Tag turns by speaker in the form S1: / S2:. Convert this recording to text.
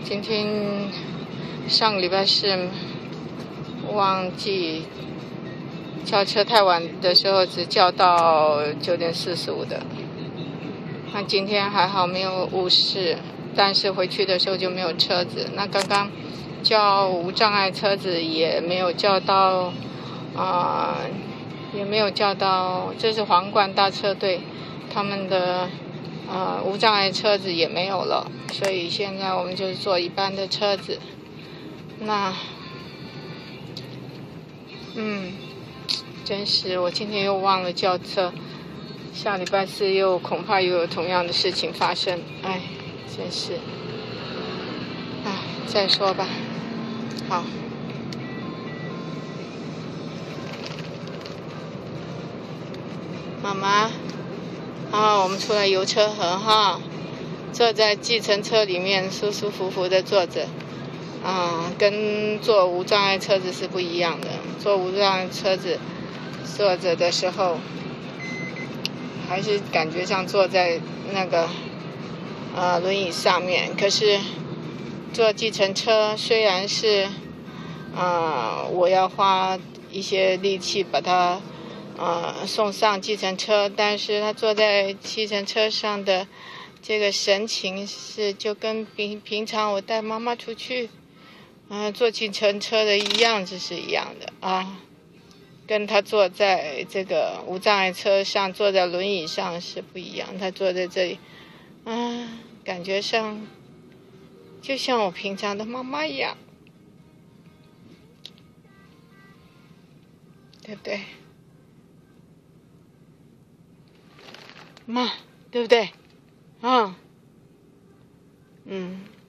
S1: 今天上个礼拜四忘记叫车太晚的时候，只叫到9:45的。那今天还好没有误事，但是回去的时候就没有车子。那刚刚叫无障碍车子也没有叫到，也没有叫到，这是皇冠大车队，他们的无障碍车子也没有了，所以现在我们就是坐一般的车子。那真是我今天又忘了叫车，下礼拜四恐怕又有同样的事情发生，真是，再说吧。好，妈妈，我们出来游车河哈，坐在计程车里面舒舒服服的坐着，跟坐无障碍车子是不一样的。坐无障碍车子坐着的时候，还是感觉像坐在那个轮椅上面，可是坐计程车虽然是我要花一些力气把它送上计程车，但是他坐在计程车上的这个神情就跟平常我带妈妈出去坐计程车的样子是一样的跟他坐在这个无障碍车上坐在轮椅上是不一样。他坐在这里感觉上就像我平常的妈妈一样，对不对？妈，对不对？